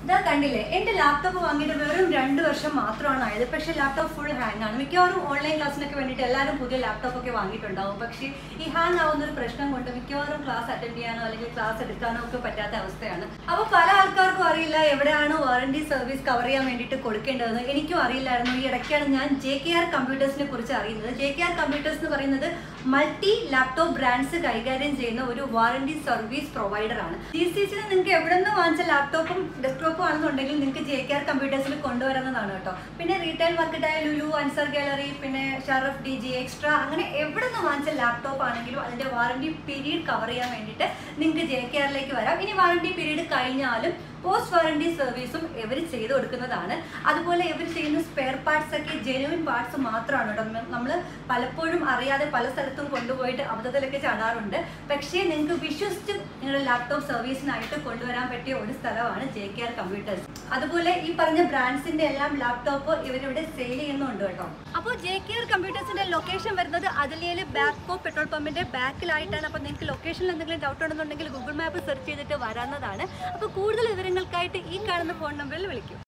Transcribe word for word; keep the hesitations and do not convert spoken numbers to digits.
ഇതാ കണ്ടില്ലേ, എന്റെ ലാപ്ടോപ്പ് വാങ്ങിയിട്ട് വെറും രണ്ട് വർഷം മാത്രമാണ് ആയത്. പക്ഷേ ലാപ്ടോപ്പ് ഫുൾ ഹാങ് ആണ്. മിക്കവാറും ഓൺലൈൻ ക്ലാസ്സിനൊക്കെ വേണ്ടിയിട്ട് എല്ലാവരും പുതിയ ലാപ്ടോപ്പ് ഒക്കെ വാങ്ങിയിട്ടുണ്ടാവും. പക്ഷേ ഈ ഹാങ് ആവുന്ന ഒരു പ്രശ്നം കൊണ്ട് മിക്കവാറും ക്ലാസ് അറ്റൻഡ് ചെയ്യാനോ അല്ലെങ്കിൽ ക്ലാസ് എടുക്കാനോ ഒക്കെ പറ്റാത്ത അവസ്ഥയാണ്. അപ്പോൾ പല ആൾക്കാർക്കും അറിയില്ല എവിടെയാണ് വാറണ്ടി സർവീസ് കവർ ചെയ്യാൻ വേണ്ടിയിട്ട് കൊടുക്കേണ്ടതെന്ന്. എനിക്കും അറിയില്ലായിരുന്നു. ഈ ഇടയ്ക്കാണ് ഞാൻ ജെ കെ ആർ കമ്പ്യൂട്ടേഴ്സിനെ കുറിച്ച് അറിയുന്നത്. ജെ കെ ആർ കമ്പ്യൂട്ടേഴ്സ് എന്ന് പറയുന്നത് മൾട്ടി ലാപ്ടോപ്പ് ബ്രാൻഡ്സ് കൈകാര്യം ചെയ്യുന്ന ഒരു വാറണ്ടി സർവീസ് പ്രൊവൈഡർ ആണ്. ജി സി സിന് നിങ്ങൾക്ക് എവിടെ നിന്ന് വാങ്ങിച്ച ലാപ്ടോപ്പും ഡെസ്ക്ടോപ്പും ആണെന്നുണ്ടെങ്കിൽ നിങ്ങൾക്ക് ജെ കെ ആർ കമ്പ്യൂട്ടേഴ്സിൽ കൊണ്ടുവരുന്നതാണ് കേട്ടോ. പിന്നെ റീറ്റെയിൽ മാർക്കറ്റായ ലുലു, അൻസർ ഗാലറി, പിന്നെ ഷറഫ്, ഡി ജി, എക്സ്ട്രാ, അങ്ങനെ എവിടെ നിന്ന് വാങ്ങിച്ച ലാപ്ടോപ്പ് ആണെങ്കിലും അതിന്റെ വാറണ്ടി പീരീഡ് കവർ ചെയ്യാൻ വേണ്ടിയിട്ട് നിങ്ങൾക്ക് ജെ കെ ആറിലേക്ക് വരാം. ഇനി വാറണ്ടി പീരീഡ് കഴിഞ്ഞാലും പോസ്റ്റ് വാറണ്ടി സർവീസും ഇവർ ചെയ്ത് കൊടുക്കുന്നതാണ്. അതുപോലെ ഇവർ ചെയ്യുന്ന സ്പെയർ പാർട്സ് ഒക്കെ ജെനുവിൻ പാർട്സ് മാത്രമാണ് കേട്ടോ. നമ്മൾ പലപ്പോഴും അറിയാതെ പല സ്ഥലത്തും കൊണ്ടുപോയിട്ട് അബദ്ധത്തിലൊക്കെ ചാടാറുണ്ട്. പക്ഷേ നിങ്ങൾക്ക് വിശ്വസിച്ച് നിങ്ങളുടെ ലാപ്ടോപ്പ് സർവീസിനായിട്ട് കൊണ്ടുവരാൻ പറ്റിയ ഒരു സ്ഥലമാണ് ജെ കെ ആർ കമ്പ്യൂട്ടേഴ്സ്. അതുപോലെ ഈ പറഞ്ഞ ബ്രാൻഡ്സിന്റെ എല്ലാം ലാപ്ടോപ്പ് ഇവരിവിടെ സെയിൽ ചെയ്യുന്നുണ്ട് കേട്ടോ. അപ്പോൾ ജെ കെ ആർ കമ്പ്യൂട്ടേഴ്സിന്റെ ലൊക്കേഷൻ വരുന്നത് അതിലേല് ബാക്കോ പെട്രോൾ പമ്പിന്റെ ബാക്കിലായിട്ടാണ്. അപ്പോൾ നിങ്ങൾക്ക് ലൊക്കേഷനിൽ എന്തെങ്കിലും ഡൗട്ട് ഉണ്ടെന്നുണ്ടെങ്കിൽ ഗൂഗിൾ മാപ്പ് സെർച്ച് ചെയ്തിട്ട് വരാവുന്നതാണ്. അപ്പോൾ കൂടുതൽ വിവരങ്ങൾക്കായിട്ട് ഈ കാണുന്ന ഫോൺ നമ്പറിൽ വിളിക്കും.